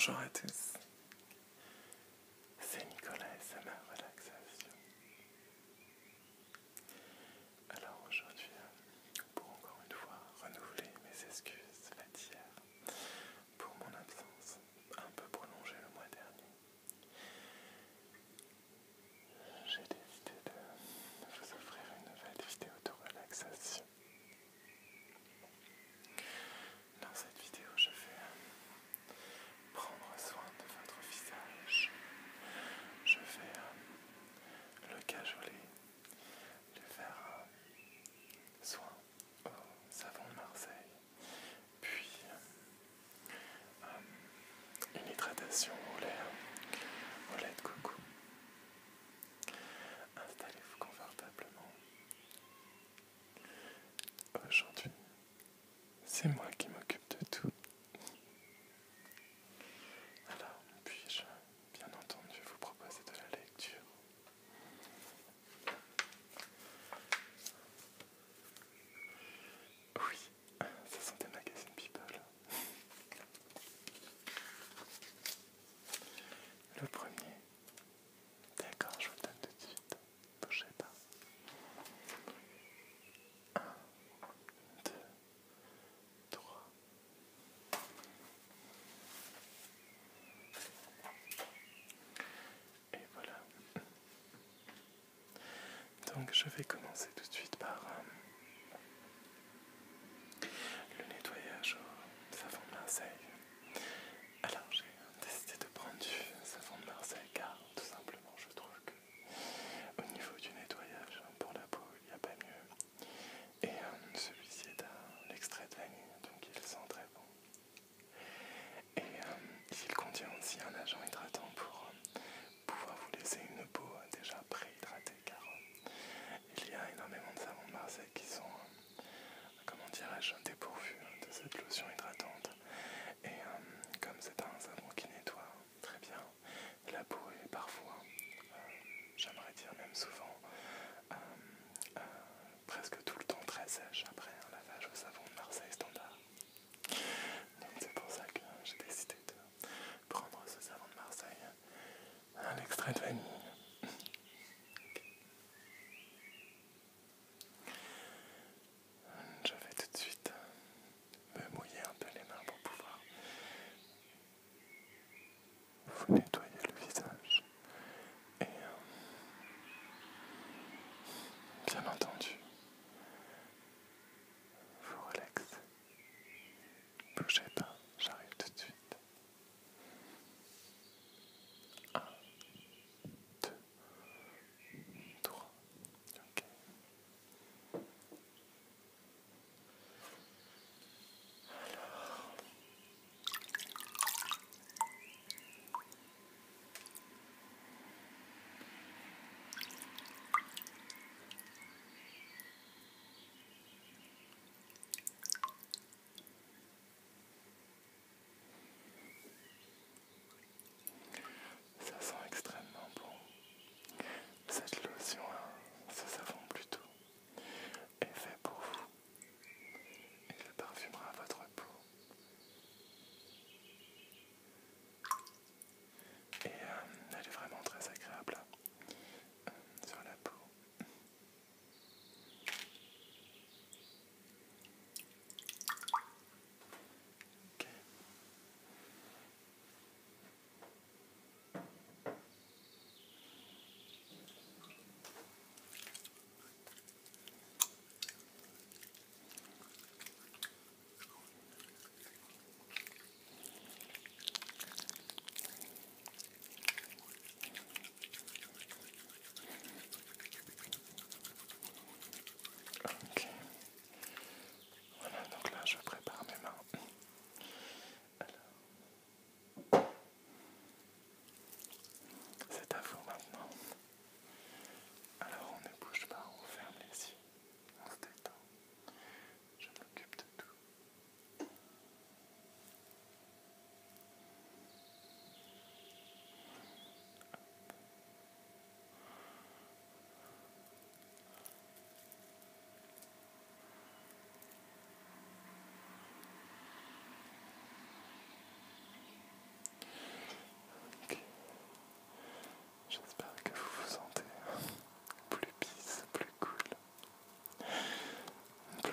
Bonjour à tous, c'est Nicolas et c'est ma relaxation. Alors aujourd'hui, pour encore une fois renouveler mes excuses faites hier pour mon absence un peu prolongée le mois dernier, j'ai décidé de vous offrir une nouvelle vidéo de relaxation. Dans cette vidéo, je vais prendre soin de votre visage. Je vais le cajoler, lui faire soin au savon de Marseille, puis une hydratation au lait de coco. Installez-vous confortablement. Aujourd'hui, c'est moi qui m'occupe de tout. Alors, puis-je bien entendu vous proposer de la lecture? Oui, ce sont des magazines People. Le premier, d'accord, je vous le donne tout de suite, bougez pas. 1, 2, 3. Et voilà. Donc je vais commencer tout de suite par le nettoyage au savon de Marseille. Alors j'ai décidé de prendre du savon de Marseille car tout simplement je trouve que au niveau du nettoyage pour la peau il n'y a pas mieux. Et celui-ci est un extrait de vanille, donc il sent très bon. Et il contient aussi un agent hydratant pour pouvoir vous laisser une peau déjà préhydratée car il y a énormément de savons de Marseille qui sont, comment dirais-je, dépourvus de cette lotion hydratante. Et comme c'est un savon qui nettoie très bien, la peau est parfois, j'aimerais dire même souvent, presque tout le temps très sèche après un lavage au savon de Marseille standard. Donc c'est pour ça que j'ai décidé de prendre ce savon de Marseille, un extrait de vanille. Je vais tout de suite me mouiller un peu les mains pour pouvoir vous nettoyer le visage et bien entendu vous relaxer. Bougez pas, j'arrive tout de suite. 1, 2, 3. Ok.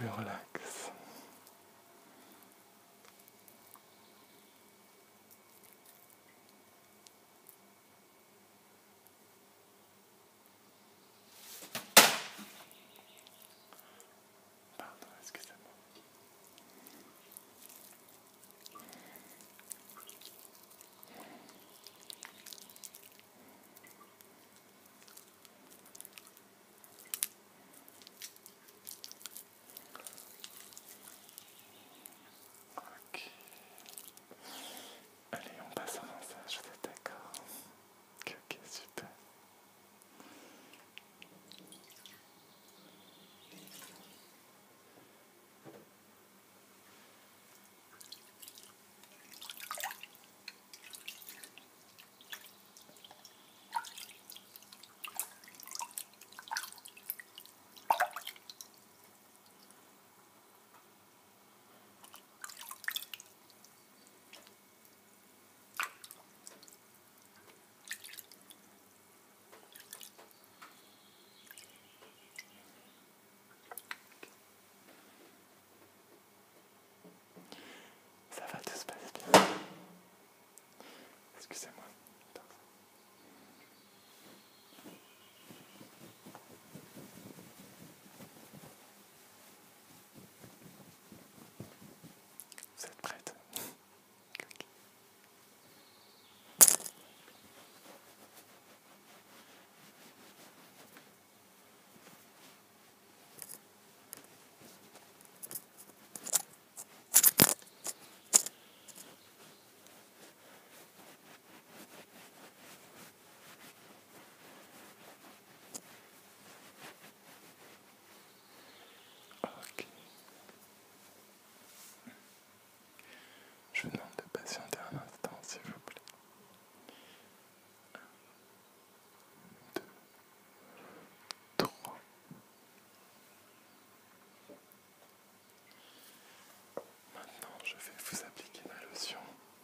plus relax. Pardon, excusez-moi. Ok. Allez, on passe au massage, vous êtes d'accord? Ok, super. Ça va, tout se passe bien. Excusez-moi. Vous êtes prête? Ok. Je vous demande de patienter un instant, s'il vous plaît. 2, 3. Maintenant, je vais vous appliquer ma lotion.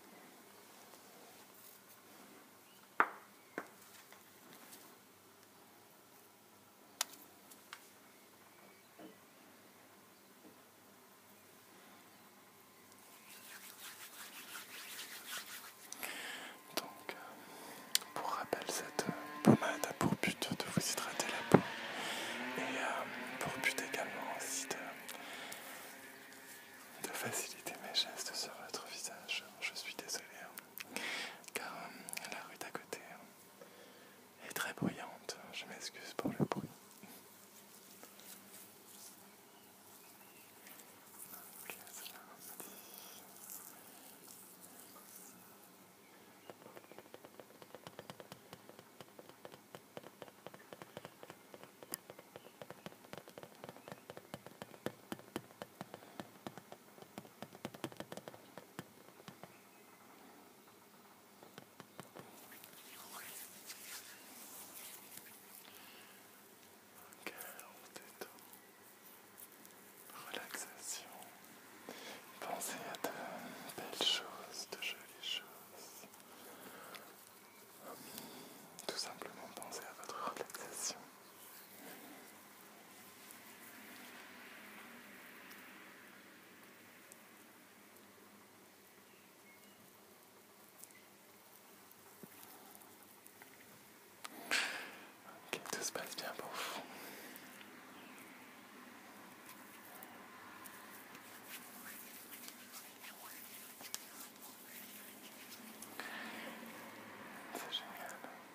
Donc, pour rappel, cette pommade a pour but de vous hydrater la peau et pour but également aussi de faciliter mes gestes sur votre visage. Je suis désolé, car la rue d'à côté est très bruyante. Je m'excuse pour le bruit. Ok, c'est parti. Ok, on se détend. Relaxation. Pensez à de belles choses, de jolies choses. Tout simplement pensez à votre relaxation. Ok, tout se passe bien pour vous. C'est génial.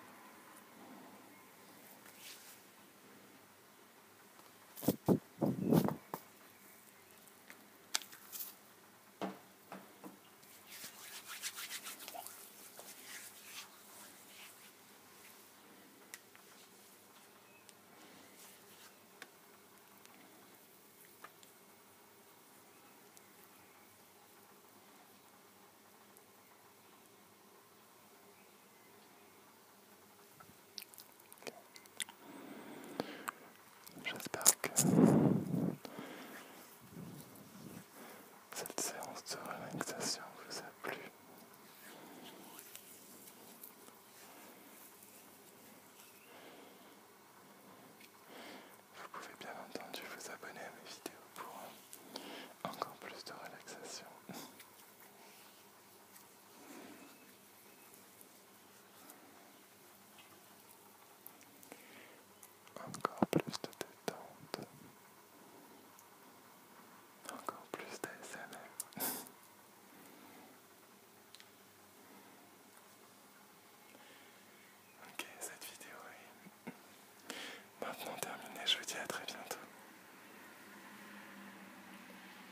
J'espère que cette séance de relaxation